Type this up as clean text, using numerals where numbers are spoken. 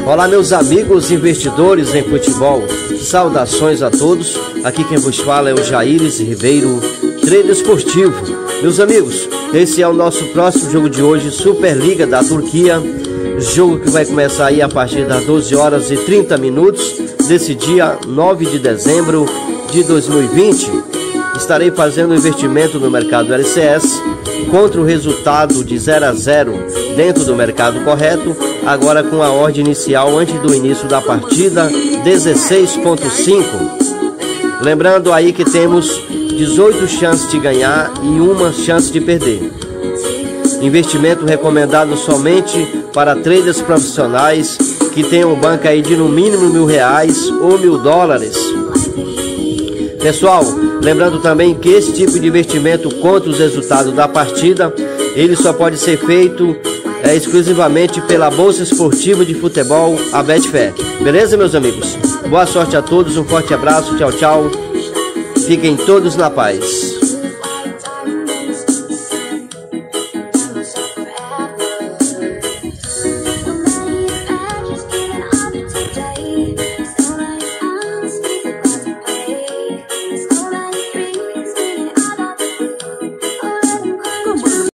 Olá, meus amigos investidores em futebol, saudações a todos. Aqui quem vos fala é o Jaires Ribeiro, trader esportivo. Meus amigos, esse é o nosso próximo jogo de hoje, Superliga da Turquia. Jogo que vai começar aí a partir das 12 horas e 30 minutos desse dia 9 de dezembro de 2020. Estarei fazendo um investimento no mercado LCS contra o resultado de 0 a 0 dentro do mercado correto, agora com a ordem inicial antes do início da partida 16.5. Lembrando aí que temos 18 chances de ganhar e uma chance de perder. Investimento recomendado somente para traders profissionais que tenham banca aí de no mínimo R$1.000 ou $1.000. Pessoal, lembrando também que esse tipo de investimento contra os resultados da partida, ele só pode ser feito exclusivamente pela Bolsa Esportiva de Futebol, a Betfair. Beleza, meus amigos? Boa sorte a todos, um forte abraço, tchau, tchau. Fiquem todos na paz.